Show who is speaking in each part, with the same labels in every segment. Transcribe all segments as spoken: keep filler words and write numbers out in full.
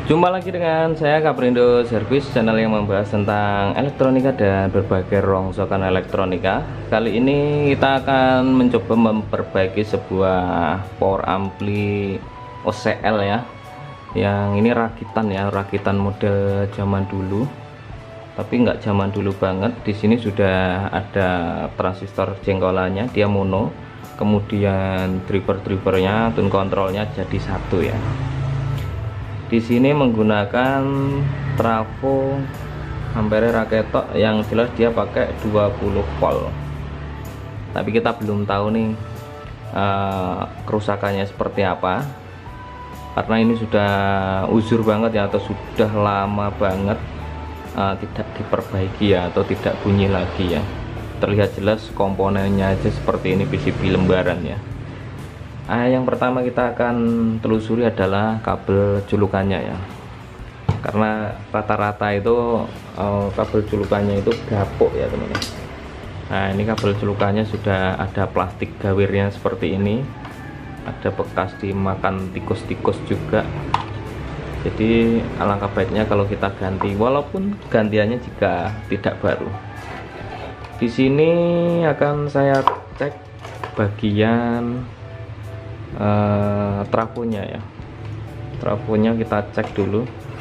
Speaker 1: Jumpa lagi dengan saya Kaprindo Service, channel yang membahas tentang elektronika dan berbagai rongsokan elektronika. Kali ini kita akan mencoba memperbaiki sebuah power ampli O C L ya. Yang ini rakitan ya, rakitan model zaman dulu. Tapi nggak zaman dulu banget. Di sini sudah ada transistor jengkolannya, dia mono. Kemudian driver-drivernya, tune kontrolnya jadi satu ya. Di sini menggunakan trafo ampere raketok, yang jelas dia pakai dua puluh volt. Tapi kita belum tahu nih uh, kerusakannya seperti apa, karena ini sudah uzur banget ya, atau sudah lama banget uh, tidak diperbaiki ya, atau tidak bunyi lagi ya. Terlihat jelas komponennya aja seperti ini, P C B lembaran ya. Ah, yang pertama kita akan telusuri adalah kabel culukannya ya, karena rata-rata itu uh, kabel culukannya itu gapuk ya teman-teman. Nah, ini kabel culukannya sudah ada plastik gawirnya seperti ini, ada bekas dimakan tikus-tikus juga. Jadi alangkah baiknya kalau kita ganti, walaupun gantiannya jika tidak baru. Di sini akan saya cek bagian Uh, trafonya ya, trafonya kita cek dulu.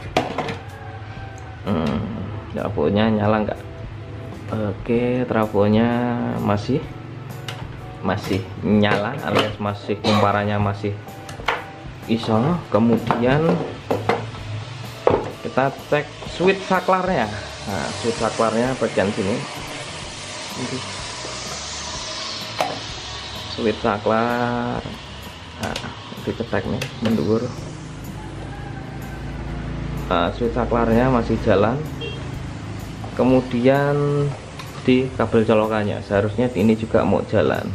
Speaker 1: hmm, trafonya nyala nggak? Oke, trafonya masih masih nyala, alias masih kumparannya masih iso. Kemudian kita cek switch saklarnya. Nah, switch saklarnya bagian sini, switch saklar. Nah, dicek nih mendur. Nah, switch saklarnya masih jalan. Kemudian di kabel colokannya seharusnya ini juga mau jalan.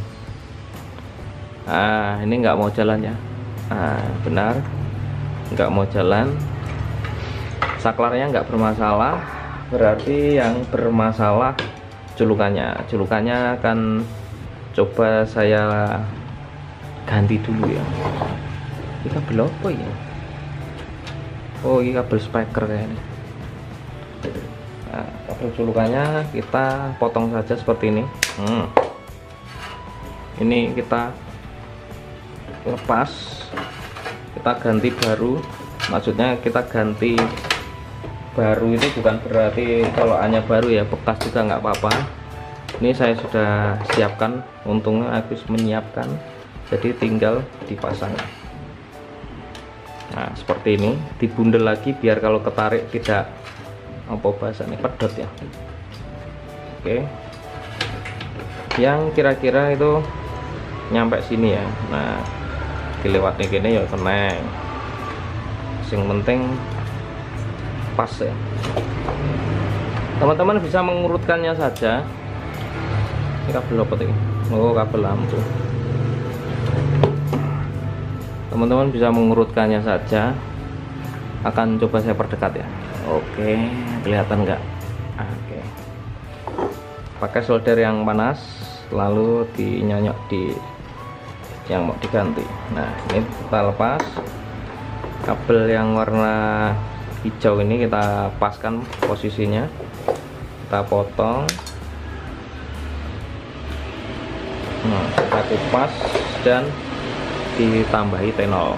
Speaker 1: Ah, ini nggak mau jalan ya. Ah, benar, nggak mau jalan. Saklarnya nggak bermasalah, berarti yang bermasalah culukannya. Culukannya akan coba saya ganti dulu ya. Ini kabel apa ya? Oh, ini kabel speaker kayaknya. Nah, kabel culukannya kita potong saja seperti ini. hmm. Ini kita lepas, kita ganti baru. Maksudnya kita ganti baru itu bukan berarti kalau hanya baru ya, bekas juga nggak apa-apa. Ini saya sudah siapkan, untungnya aku menyiapkan, jadi tinggal dipasang. Nah, seperti ini, dibundel lagi biar kalau ketarik tidak apa bahasanya pedot ya. Oke, yang kira-kira itu nyampe sini ya. Nah, dilewatnya gini ya tenang, yang penting pas ya. Teman-teman bisa mengurutkannya saja. Ini kabel apa ini? Oh, kabel lampu. Teman-teman bisa mengurutkannya saja. Akan coba saya perdekat ya. Oke, kelihatan nggak? Oke, pakai solder yang panas, lalu dinyonyok di yang mau diganti. Nah, ini kita lepas kabel yang warna hijau ini, kita paskan posisinya, kita potong. Nah, kita kupas dan ditambahi tenol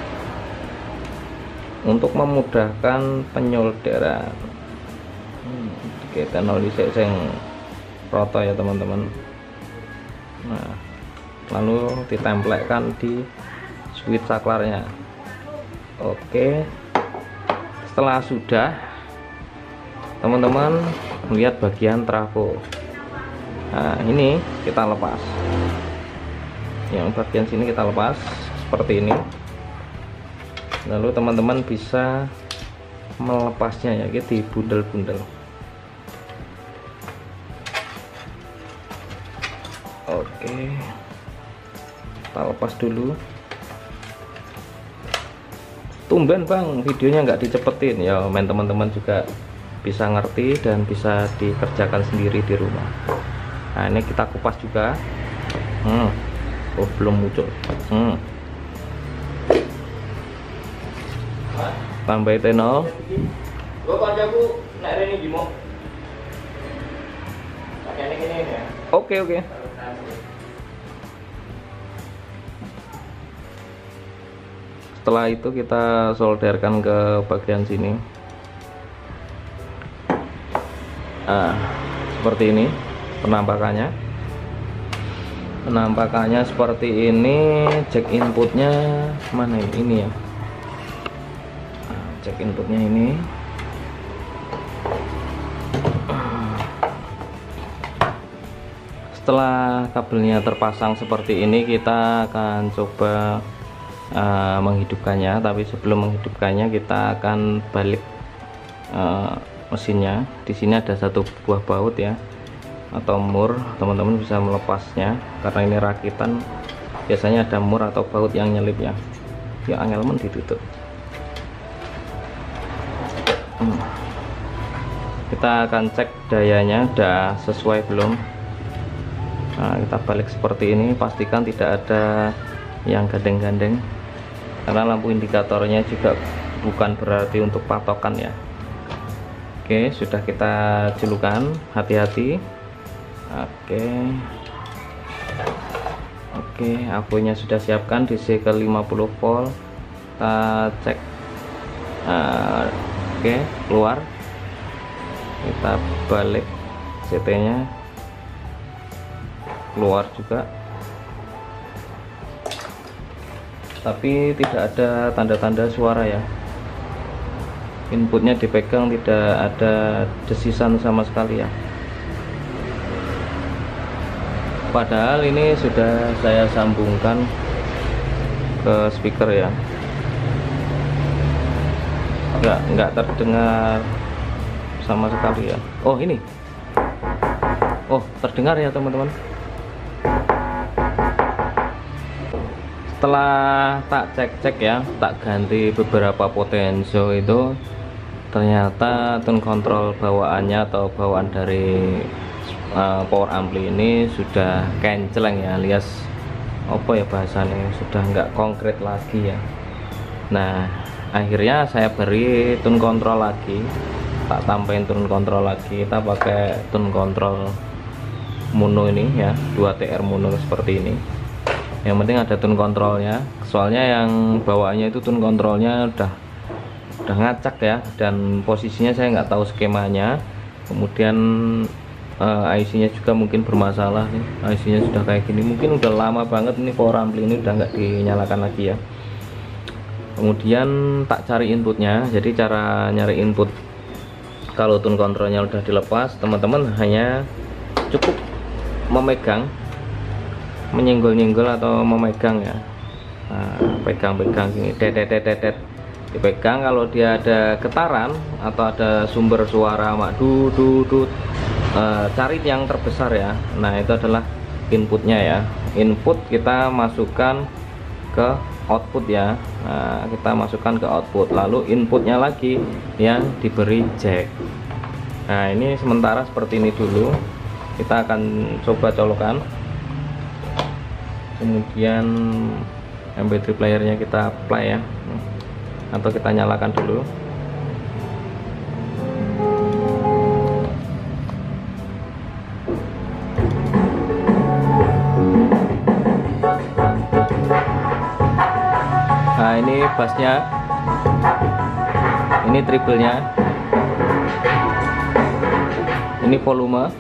Speaker 1: untuk memudahkan penyolderan. hmm, Oke, tenol dhisik sing roto ya teman-teman. Nah, lalu ditempelkan di switch saklarnya. Oke, setelah sudah, teman-teman lihat bagian trafo. Nah, ini kita lepas. Yang bagian sini kita lepas seperti ini. Lalu teman-teman bisa melepasnya ya, gitu, dibundel-bundel. Oke, kita lepas dulu. Tumben bang, videonya nggak dicepetin ya, main teman-teman juga bisa ngerti dan bisa dikerjakan sendiri di rumah. Nah, ini kita kupas juga. hmm. Oh, belum muncul. hmm. tambah T nol. Gua kancaku nek rene gimo. Pakaiane kene ya. Oke, oke. Setelah itu kita solderkan ke bagian sini. Nah, seperti ini penampakannya. Penampakannya seperti ini. Jack inputnya mana ini, ini ya. Nah, jack inputnya ini. Setelah kabelnya terpasang seperti ini, kita akan coba Uh, menghidupkannya. Tapi sebelum menghidupkannya kita akan balik uh, mesinnya. Di sini ada satu buah baut ya, atau mur. Teman-teman bisa melepasnya karena ini rakitan. Biasanya ada mur atau baut yang nyelip ya. Ya angel men ditutup. Hmm. Kita akan cek dayanya udah sesuai belum. Nah, kita balik seperti ini. Pastikan tidak ada yang gandeng-gandeng, karena lampu indikatornya juga bukan berarti untuk patokan ya. Oke, sudah kita culukan, hati-hati. Oke oke akunya sudah siapkan, D C ke lima puluh volt. Kita cek. Nah, oke, keluar. Kita balik C T nya, keluar juga, tapi tidak ada tanda-tanda suara ya. Inputnya dipegang, tidak ada desisan sama sekali ya. Padahal ini sudah saya sambungkan ke speaker ya. Enggak, enggak terdengar sama sekali ya. Oh ini, oh terdengar ya teman-teman. Setelah tak cek-cek ya, tak ganti beberapa potensio, itu ternyata tone control bawaannya atau bawaan dari uh, power ampli ini sudah kenceleng ya, alias apa ya bahasanya, sudah nggak konkret lagi ya. Nah, akhirnya saya beri tone control lagi, tak tambahin tone control lagi. Kita pakai tone control mono ini ya, dua T R mono seperti ini. Yang penting ada tune kontrolnya, soalnya yang bawaannya itu tune kontrolnya udah udah ngacak ya, dan posisinya saya nggak tahu skemanya. Kemudian uh, I C-nya juga mungkin bermasalah nih, I C-nya sudah kayak gini, mungkin udah lama banget ini power ampli ini udah nggak dinyalakan lagi ya. Kemudian tak cari inputnya. Jadi cara nyari input kalau tune kontrolnya udah dilepas, teman-teman hanya cukup memegang, menyenggol-nyenggol atau memegang ya. Nah, pegang-pegang gini, dedet-dedet, dipegang. Kalau dia ada getaran atau ada sumber suara mak du du du, uh, cari yang terbesar ya. Nah, itu adalah inputnya ya. Input kita masukkan ke output ya. Nah, kita masukkan ke output, lalu inputnya lagi yang diberi jack. Nah, ini sementara seperti ini dulu. Kita akan coba colokan. Kemudian M P tiga playernya kita play ya, atau kita nyalakan dulu. Nah, ini bassnya, ini treble-nya, ini volume.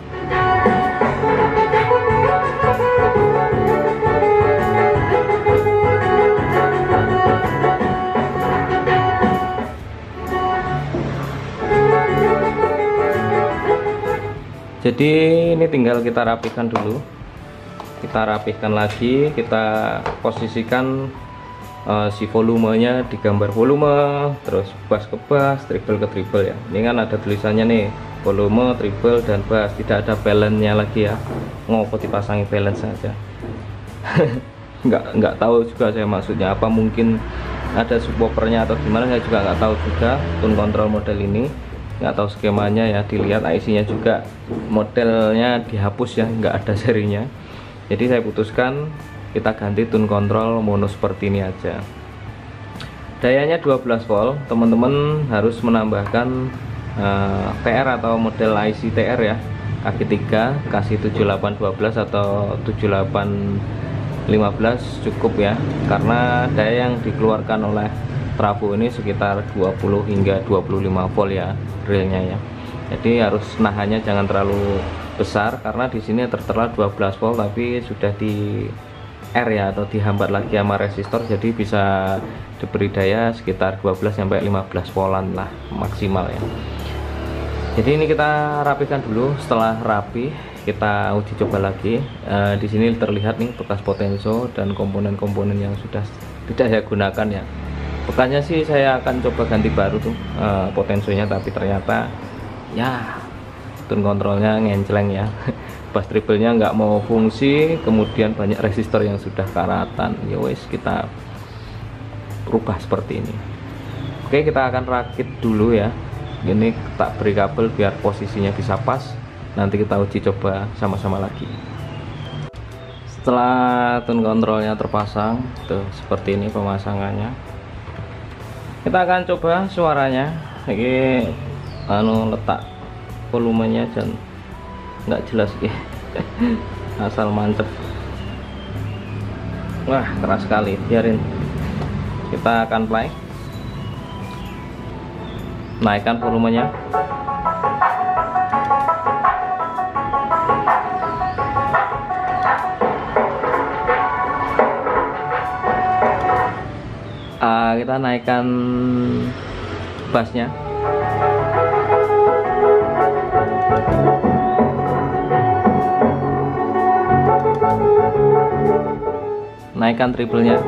Speaker 1: Jadi ini tinggal kita rapikan dulu, kita rapihkan lagi, kita posisikan uh, si volumenya di gambar volume, terus bass ke bass, treble ke treble ya. Ini kan ada tulisannya nih, volume, treble, dan bass, tidak ada balance-nya lagi ya. Ngopo dipasangi balance saja. nggak nggak tahu juga saya maksudnya apa, mungkin ada subwoofernya atau gimana, saya juga nggak tahu juga. Tune control model ini nggak tahu skemanya ya, dilihat I C-nya juga modelnya dihapus ya, nggak ada serinya. Jadi saya putuskan kita ganti tune control mono seperti ini aja. dayanya dua belas volt. Teman-teman harus menambahkan uh, T R atau model I C T R ya, kaki tiga kasih tujuh delapan satu dua atau tujuh delapan lima belas cukup ya, karena daya yang dikeluarkan oleh trafo ini sekitar dua puluh hingga dua puluh lima volt ya realnya ya. Jadi harus nahannya jangan terlalu besar, karena di sini tertera dua belas volt tapi sudah di R ya, atau dihambat lagi sama resistor, jadi bisa diberi daya sekitar dua belas sampai lima belas voltan lah maksimal ya. Jadi ini kita rapikan dulu. Setelah rapi kita uji coba lagi. E, di sini terlihat nih bekas potenso dan komponen-komponen yang sudah tidak saya gunakan ya. Bekasnya sih saya akan coba ganti baru tuh e, potensonya, tapi ternyata ya tune kontrolnya ngencleng ya. Bass treble-nya nggak mau fungsi, kemudian banyak resistor yang sudah karatan. Ya wes, kita rubah seperti ini. Oke, kita akan rakit dulu ya. Ini tak beri kabel biar posisinya bisa pas. Nanti kita uji coba sama-sama lagi. Setelah tune kontrolnya terpasang, tuh seperti ini pemasangannya. Kita akan coba suaranya. Ini anu letak volumenya dan nggak jelas ya. Asal mantep. Wah, keras sekali. Biarin. Kita akan play. Naikkan volumenya. Uh, kita naikkan bassnya. Naikkan triplenya.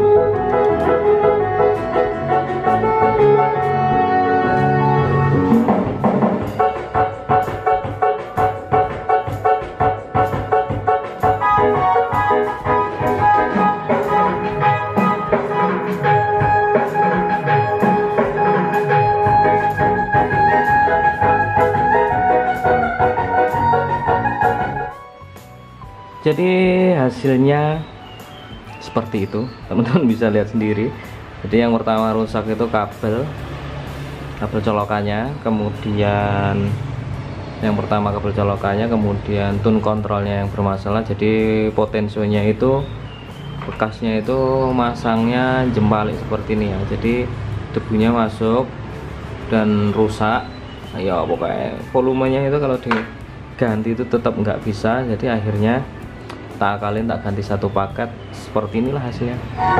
Speaker 1: Jadi hasilnya seperti itu, teman-teman bisa lihat sendiri. Jadi yang pertama rusak itu kabel kabel colokannya, kemudian yang pertama kabel colokannya, kemudian tune kontrolnya yang bermasalah. Jadi potensionya itu bekasnya itu masangnya jempalik seperti ini ya, jadi debunya masuk dan rusak ya. Pokoknya volumenya itu kalau diganti itu tetap nggak bisa, jadi akhirnya tak akalin, tak ganti satu paket. Seperti inilah hasilnya.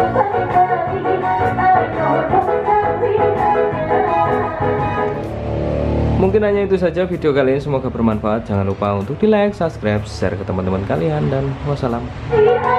Speaker 1: Mungkin hanya itu saja video kali ini, semoga bermanfaat. Jangan lupa untuk di like, subscribe, share ke teman-teman kalian, dan wassalam.